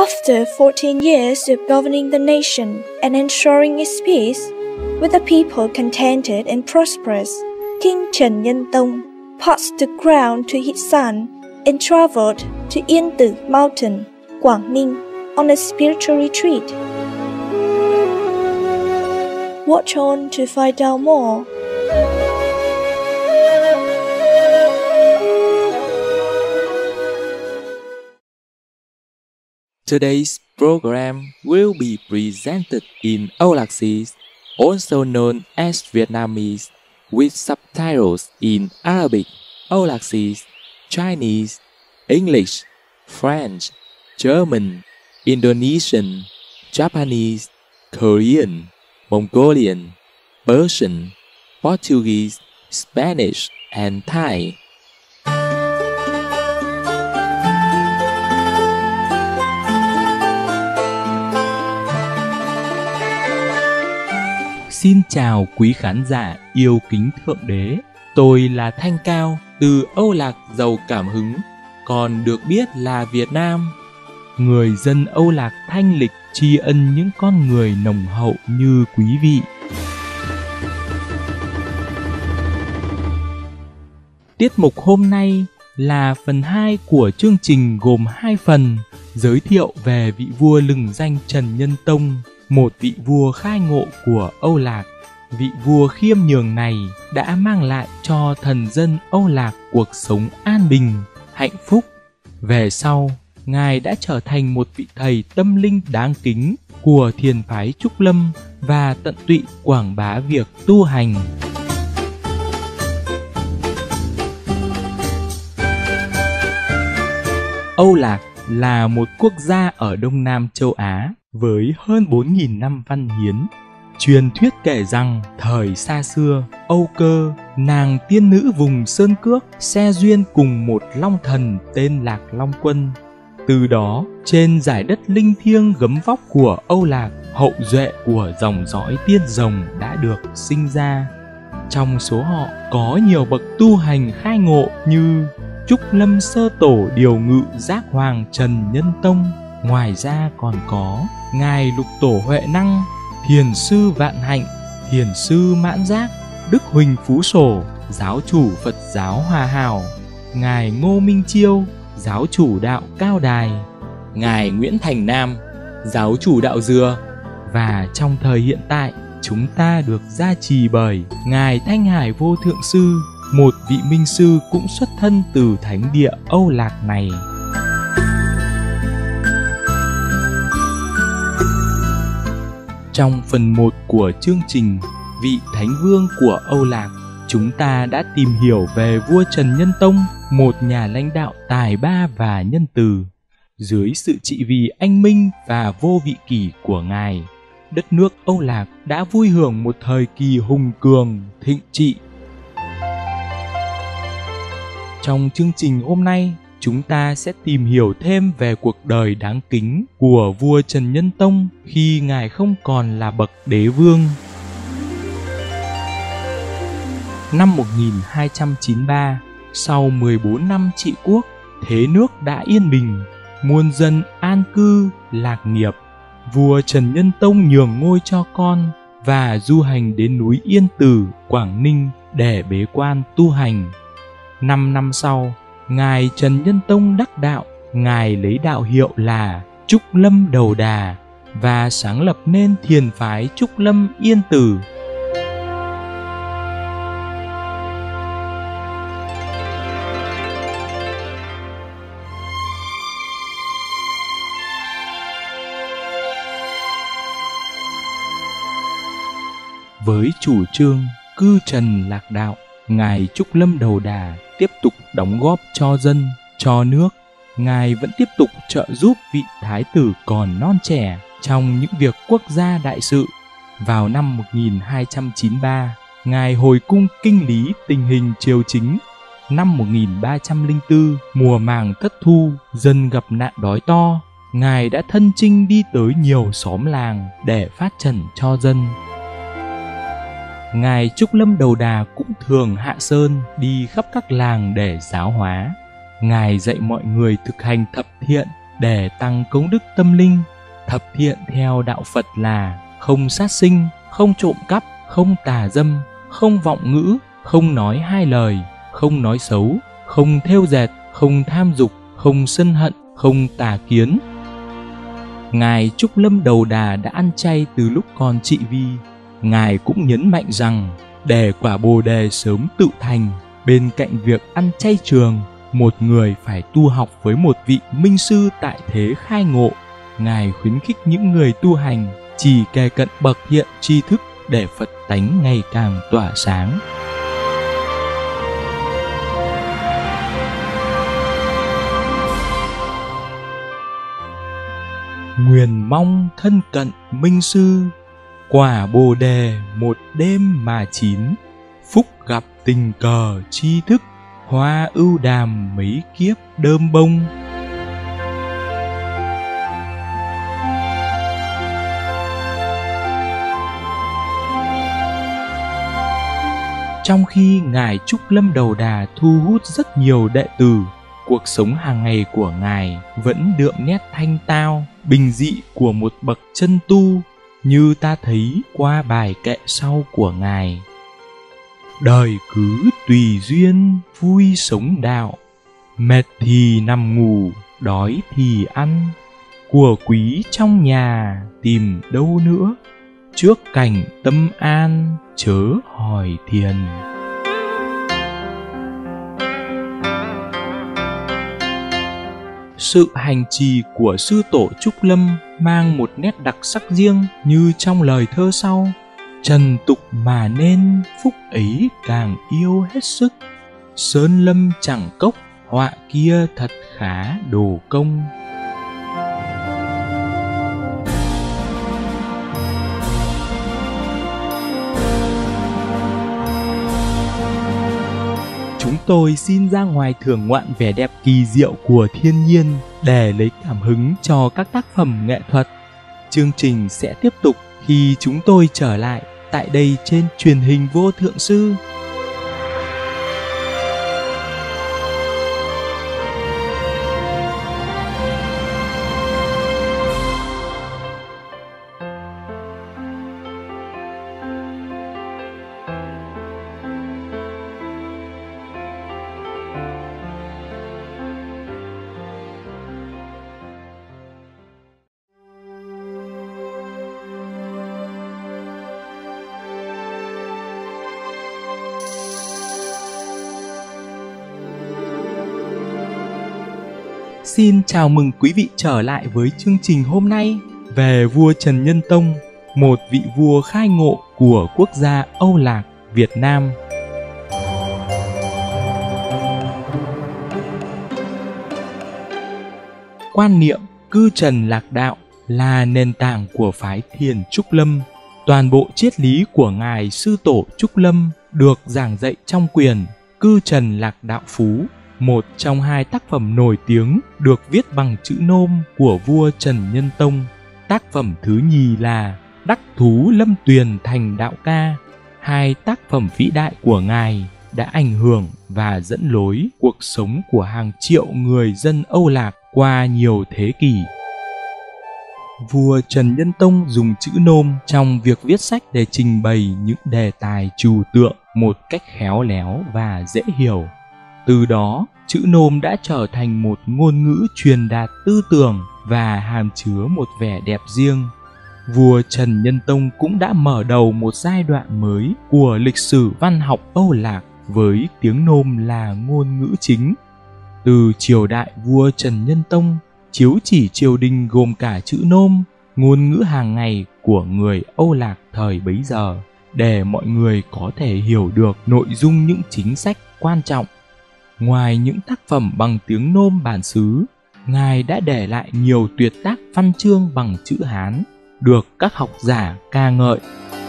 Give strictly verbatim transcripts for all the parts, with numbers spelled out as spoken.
After fourteen years of governing the nation and ensuring its peace, with the people contented and prosperous, King Trần Nhân Tông passed the crown to his son and traveled to Yên Tử Mountain, Quảng Ninh, on a spiritual retreat. Watch on to find out more. Today's program will be presented in Aulaxese, also known as Vietnamese, with subtitles in Arabic, Aulaxese, Chinese, English, French, German, Indonesian, Japanese, Korean, Mongolian, Persian, Portuguese, Spanish, and Thai. Xin chào quý khán giả yêu kính Thượng Đế. Tôi là Thanh Cao từ Âu Lạc giàu cảm hứng, còn được biết là Việt Nam. Người dân Âu Lạc thanh lịch tri ân những con người nồng hậu như quý vị. Tiết mục hôm nay là phần hai của chương trình gồm hai phần, giới thiệu về vị vua lừng danh Trần Nhân Tông, một vị vua khai ngộ của Âu Lạc. Vị vua khiêm nhường này đã mang lại cho thần dân Âu Lạc cuộc sống an bình, hạnh phúc. Về sau, Ngài đã trở thành một vị thầy tâm linh đáng kính của thiền phái Trúc Lâm và tận tụy quảng bá việc tu hành. Âu Lạc là một quốc gia ở Đông Nam châu Á với hơn bốn nghìn năm văn hiến. Truyền thuyết kể rằng thời xa xưa, Âu Cơ, nàng tiên nữ vùng Sơn Cước, se duyên cùng một long thần tên Lạc Long Quân. Từ đó, trên giải đất linh thiêng gấm vóc của Âu Lạc, hậu duệ của dòng dõi tiên rồng đã được sinh ra. Trong số họ có nhiều bậc tu hành khai ngộ như Trúc Lâm Sơ Tổ Điều Ngự Giác Hoàng Trần Nhân Tông. Ngoài ra còn có Ngài Lục Tổ Huệ Năng, Thiền sư Vạn Hạnh, Thiền sư Mãn Giác, Đức Huỳnh Phú Sổ, giáo chủ Phật giáo Hòa Hảo, Ngài Ngô Minh Chiêu, giáo chủ đạo Cao Đài, Ngài Nguyễn Thành Nam, giáo chủ đạo Dừa. Và trong thời hiện tại, chúng ta được gia trì bởi Ngài Thanh Hải Vô Thượng Sư, một vị minh sư cũng xuất thân từ thánh địa Âu Lạc này. Trong phần một của chương trình Vị Thánh Vương của Âu Lạc, chúng ta đã tìm hiểu về vua Trần Nhân Tông, một nhà lãnh đạo tài ba và nhân từ. Dưới sự trị vì anh minh và vô vị kỷ của Ngài, đất nước Âu Lạc đã vui hưởng một thời kỳ hùng cường, thịnh trị. Trong chương trình hôm nay, chúng ta sẽ tìm hiểu thêm về cuộc đời đáng kính của vua Trần Nhân Tông khi Ngài không còn là bậc đế vương. Năm một nghìn hai trăm chín mươi ba, sau mười bốn năm trị quốc, thế nước đã yên bình, muôn dân an cư, lạc nghiệp. Vua Trần Nhân Tông nhường ngôi cho con và du hành đến núi Yên Tử, Quảng Ninh để bế quan tu hành. Năm năm sau, Ngài Trần Nhân Tông đắc đạo, Ngài lấy đạo hiệu là Trúc Lâm Đầu Đà và sáng lập nên thiền phái Trúc Lâm Yên Tử. Với chủ trương cư trần lạc đạo, Ngài Trúc Lâm Đầu Đà tiếp tục đóng góp cho dân, cho nước. Ngài vẫn tiếp tục trợ giúp vị thái tử còn non trẻ trong những việc quốc gia đại sự. Vào năm một nghìn hai trăm chín mươi ba, Ngài hồi cung kinh lý tình hình triều chính. Năm một nghìn ba trăm lẻ bốn, mùa màng thất thu, dân gặp nạn đói to. Ngài đã thân chinh đi tới nhiều xóm làng để phát trần cho dân. Ngài Trúc Lâm Đầu Đà cũng thường hạ sơn đi khắp các làng để giáo hóa. Ngài dạy mọi người thực hành thập thiện, để tăng công đức tâm linh. Thập thiện theo đạo Phật là không sát sinh, không trộm cắp, không tà dâm, không vọng ngữ, không nói hai lời, không nói xấu, không thêu dệt, không tham dục, không sân hận, không tà kiến. Ngài Trúc Lâm Đầu Đà đã ăn chay từ lúc còn trị vi. Ngài cũng nhấn mạnh rằng để quả Bồ Đề sớm tự thành, bên cạnh việc ăn chay trường, một người phải tu học với một vị minh sư tại thế khai ngộ. Ngài khuyến khích những người tu hành chỉ kề cận bậc hiện tri thức để Phật tánh ngày càng tỏa sáng. Nguyền mong thân cận minh sư, quả Bồ Đề một đêm mà chín. Phúc gặp tình cờ tri thức, hoa ưu đàm mấy kiếp đơm bông. Trong khi Ngài Trúc Lâm Đầu Đà thu hút rất nhiều đệ tử, cuộc sống hàng ngày của Ngài vẫn đượm nét thanh tao, bình dị của một bậc chân tu, như ta thấy qua bài kệ sau của Ngài. Đời cứ tùy duyên, vui sống đạo, mệt thì nằm ngủ, đói thì ăn, của quý trong nhà tìm đâu nữa, trước cảnh tâm an chớ hỏi thiền. Sự hành trì của sư tổ Trúc Lâm mang một nét đặc sắc riêng, như trong lời thơ sau: trần tục mà nên, phúc ấy càng yêu hết sức, sơn lâm chẳng cốc, họa kia thật khá đồ công. Chúng tôi xin ra ngoài thưởng ngoạn vẻ đẹp kỳ diệu của thiên nhiên để lấy cảm hứng cho các tác phẩm nghệ thuật. Chương trình sẽ tiếp tục khi chúng tôi trở lại tại đây trên truyền hình Vô Thượng Sư. Xin chào mừng quý vị trở lại với chương trình hôm nay về vua Trần Nhân Tông, một vị vua khai ngộ của quốc gia Âu Lạc, Việt Nam. Quan niệm cư trần lạc đạo là nền tảng của phái Thiền Trúc Lâm. Toàn bộ triết lý của Ngài Sư Tổ Trúc Lâm được giảng dạy trong quyển Cư Trần Lạc Đạo Phú, một trong hai tác phẩm nổi tiếng được viết bằng chữ nôm của vua Trần Nhân Tông. Tác phẩm thứ nhì là Đắc Thú Lâm Tuyền Thành Đạo Ca. Hai tác phẩm vĩ đại của Ngài đã ảnh hưởng và dẫn lối cuộc sống của hàng triệu người dân Âu Lạc qua nhiều thế kỷ. Vua Trần Nhân Tông dùng chữ nôm trong việc viết sách để trình bày những đề tài trừu tượng một cách khéo léo và dễ hiểu. Từ đó, chữ nôm đã trở thành một ngôn ngữ truyền đạt tư tưởng và hàm chứa một vẻ đẹp riêng. Vua Trần Nhân Tông cũng đã mở đầu một giai đoạn mới của lịch sử văn học Âu Lạc với tiếng nôm là ngôn ngữ chính. Từ triều đại vua Trần Nhân Tông, chiếu chỉ triều đình gồm cả chữ nôm, ngôn ngữ hàng ngày của người Âu Lạc thời bấy giờ, để mọi người có thể hiểu được nội dung những chính sách quan trọng. Ngoài những tác phẩm bằng tiếng nôm bản xứ, Ngài đã để lại nhiều tuyệt tác văn chương bằng chữ Hán, được các học giả ca ngợi.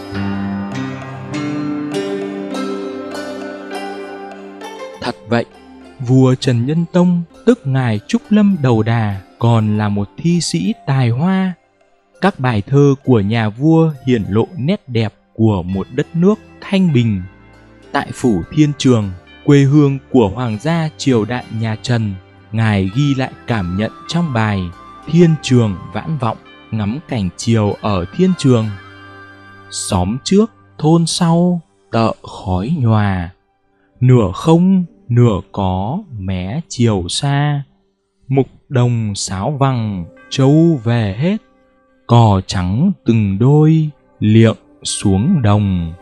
Thật vậy, vua Trần Nhân Tông, tức Ngài Trúc Lâm Đầu Đà, còn là một thi sĩ tài hoa. Các bài thơ của nhà vua hiển lộ nét đẹp của một đất nước thanh bình. Tại phủ Thiên Trường, quê hương của hoàng gia triều đại nhà Trần, Ngài ghi lại cảm nhận trong bài thiên trường vãn vọng, ngắm cảnh chiều ở thiên trường. Xóm trước, thôn sau, tợ khói nhòa, nửa không, nửa có, mé chiều xa. Mục đồng sáo vằng, trâu về hết, cò trắng từng đôi, liệng xuống đồng.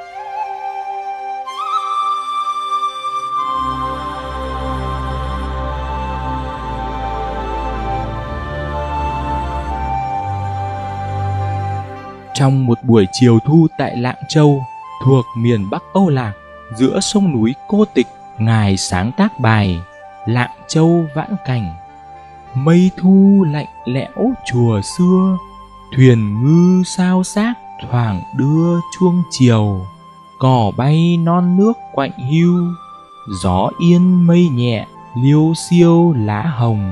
Trong một buổi chiều thu tại Lạng Châu, thuộc miền Bắc Âu Lạc, giữa sông núi cô tịch, Ngài sáng tác bài Lạng Châu vãn cảnh. Mây thu lạnh lẽo chùa xưa, thuyền ngư sao xác thoảng đưa chuông chiều. Cỏ bay non nước quạnh hiu, gió yên mây nhẹ liêu xiêu lá hồng.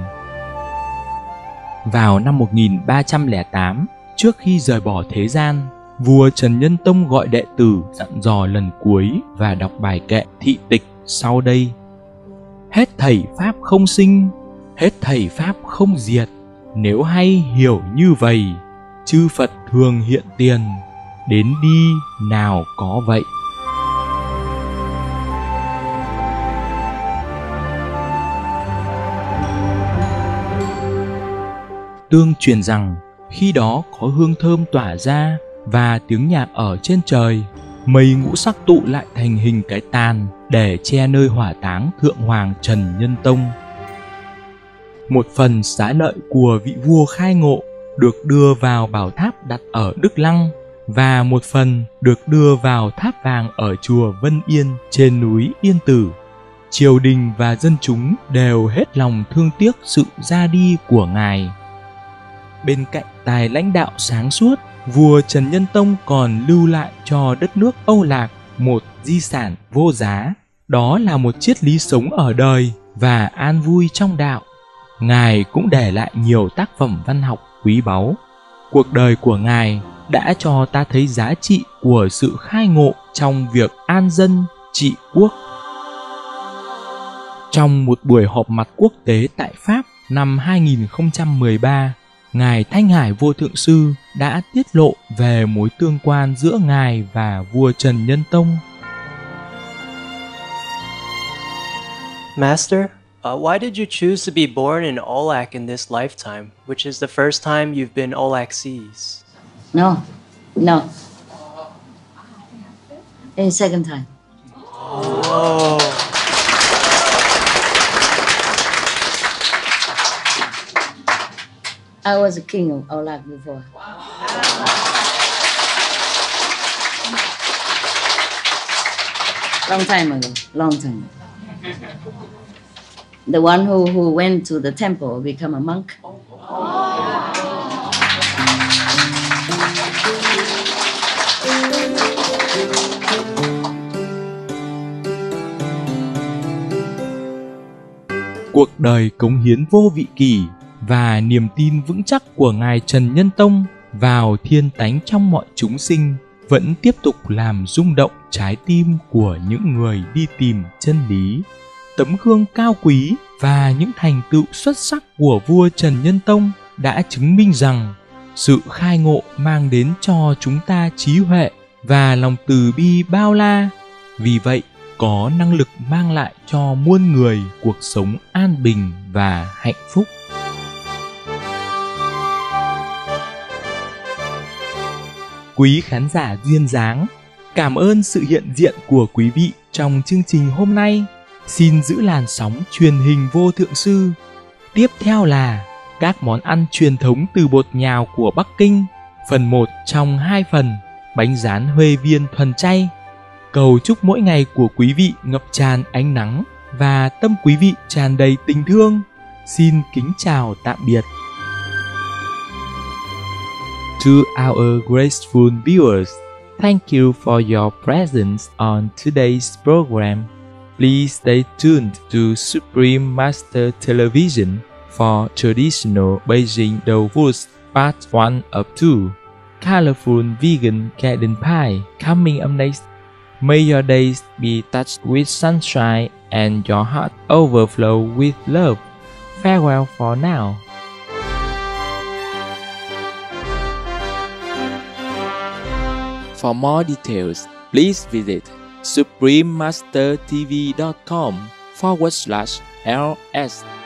Vào năm một nghìn ba trăm lẻ tám, trước khi rời bỏ thế gian, vua Trần Nhân Tông gọi đệ tử dặn dò lần cuối và đọc bài kệ thị tịch sau đây. Hết thảy pháp không sinh, hết thảy pháp không diệt. Nếu hay hiểu như vậy, chư Phật thường hiện tiền, đến đi nào có vậy. Tương truyền rằng khi đó có hương thơm tỏa ra và tiếng nhạc ở trên trời, mây ngũ sắc tụ lại thành hình cái tàn để che nơi hỏa táng Thượng Hoàng Trần Nhân Tông. Một phần xá lợi của vị vua khai ngộ được đưa vào bảo tháp đặt ở Đức Lăng, và một phần được đưa vào tháp vàng ở chùa Vân Yên trên núi Yên Tử. Triều đình và dân chúng đều hết lòng thương tiếc sự ra đi của Ngài. Bên cạnh tài lãnh đạo sáng suốt, vua Trần Nhân Tông còn lưu lại cho đất nước Âu Lạc một di sản vô giá, đó là một triết lý sống ở đời và an vui trong đạo. Ngài cũng để lại nhiều tác phẩm văn học quý báu. Cuộc đời của Ngài đã cho ta thấy giá trị của sự khai ngộ trong việc an dân trị quốc. Trong một buổi họp mặt quốc tế tại Pháp năm hai nghìn không trăm mười ba, Ngài Thanh Hải Vô Thượng Sư đã tiết lộ về mối tương quan giữa Ngài và vua Trần Nhân Tông. Master, uh, why did you choose to be born in Aulak in this lifetime, which is the first time you've been Aulaxese? No, no. A second time. Oh. I was a king of Aulak before. Long time ago, long time. The one who, who went to the temple become a monk. Cuộc đời cống hiến vô vị kỷ và niềm tin vững chắc của Ngài Trần Nhân Tông vào thiên tánh trong mọi chúng sinh vẫn tiếp tục làm rung động trái tim của những người đi tìm chân lý. Tấm gương cao quý và những thành tựu xuất sắc của vua Trần Nhân Tông đã chứng minh rằng sự khai ngộ mang đến cho chúng ta trí huệ và lòng từ bi bao la. Vì vậy, có năng lực mang lại cho muôn người cuộc sống an bình và hạnh phúc. Quý khán giả duyên dáng, cảm ơn sự hiện diện của quý vị trong chương trình hôm nay. Xin giữ làn sóng truyền hình Vô Thượng Sư. Tiếp theo là các món ăn truyền thống từ bột nhào của Bắc Kinh, phần một trong hai phần, bánh rán Huê Viên thuần chay. Cầu chúc mỗi ngày của quý vị ngập tràn ánh nắng và tâm quý vị tràn đầy tình thương. Xin kính chào tạm biệt. To our graceful viewers, thank you for your presence on today's program. Please stay tuned to Supreme Master Television for traditional Beijing dough foods part one of two. Colorful vegan garden pie coming up next. May your days be touched with sunshine and your heart overflow with love. Farewell for now. For more details, please visit suprememastertv.com forward slash ls.